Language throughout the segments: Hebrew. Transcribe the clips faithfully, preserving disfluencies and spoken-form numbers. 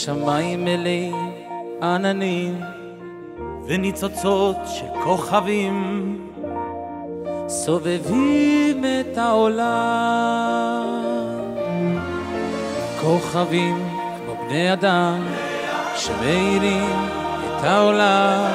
השמיים מלאים עננים וניצוצות של כוכבים סובבים את העולם, כוכבים כמו בני אדם שמאירים את העולם.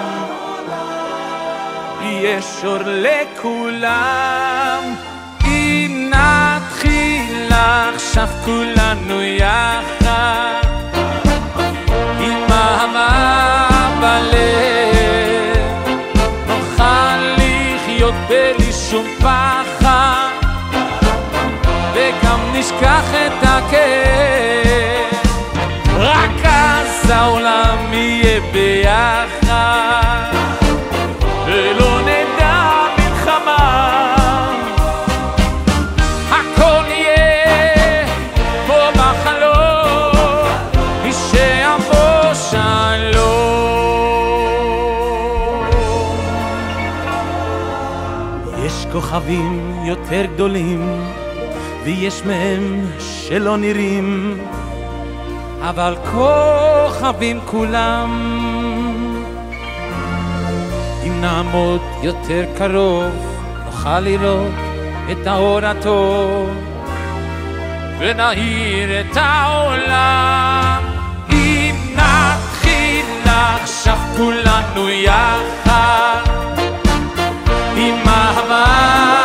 יש אור לכולם אם נתחיל עכשיו כולנו יחד עם אהבה בלב נוכל לחיות בלי שום פחד וגם נשכח את הכאב, רק אז העולם יהיה ביחד ולא נדע מלחמה, הכל יהיה כמו בחלום מי שיבוא שלום. יש כוכבים יותר גדולים ויש מהם שלא נראים, אבל כוכבים כולם אם נעמוד יותר קרוב נוכל לראות את האור הטוב ונאיר את העולם. אם נתחיל עכשיו כולנו יחד עם אהבה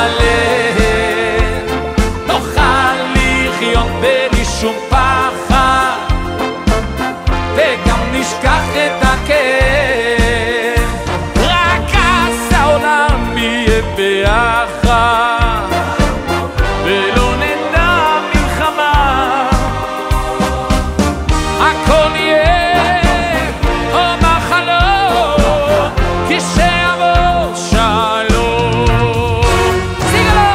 בלב נוכל לחיות בלי שום פחד וגם נשכח את הכאב, רק אז העולם יהיה ביחד ולא נדע מלחמה, הכל יהיה כמו בחלום כשיבוא שלום. סיגלו!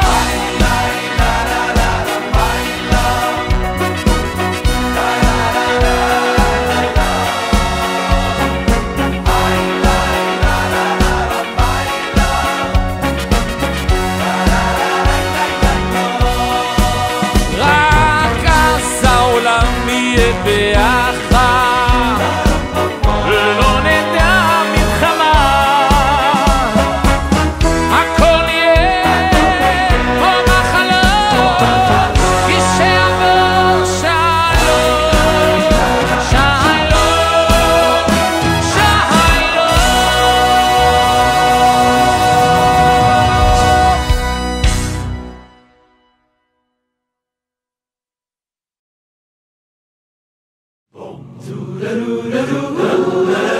רק אז העולם יהיה ביחד ולא נדע מלחמה, הכל יהיה כמו בחלום כשיבוא שלום. שלום, שלום. Do